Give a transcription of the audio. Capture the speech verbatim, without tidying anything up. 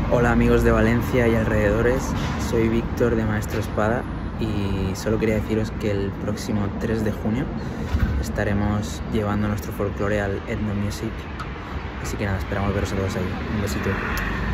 Hola amigos de Valencia y alrededores, soy Víctor de Maestro Espada y solo quería deciros que el próximo tres de junio estaremos llevando nuestro folclore al Ethno Music, así que nada, esperamos veros a todos ahí. Un besito.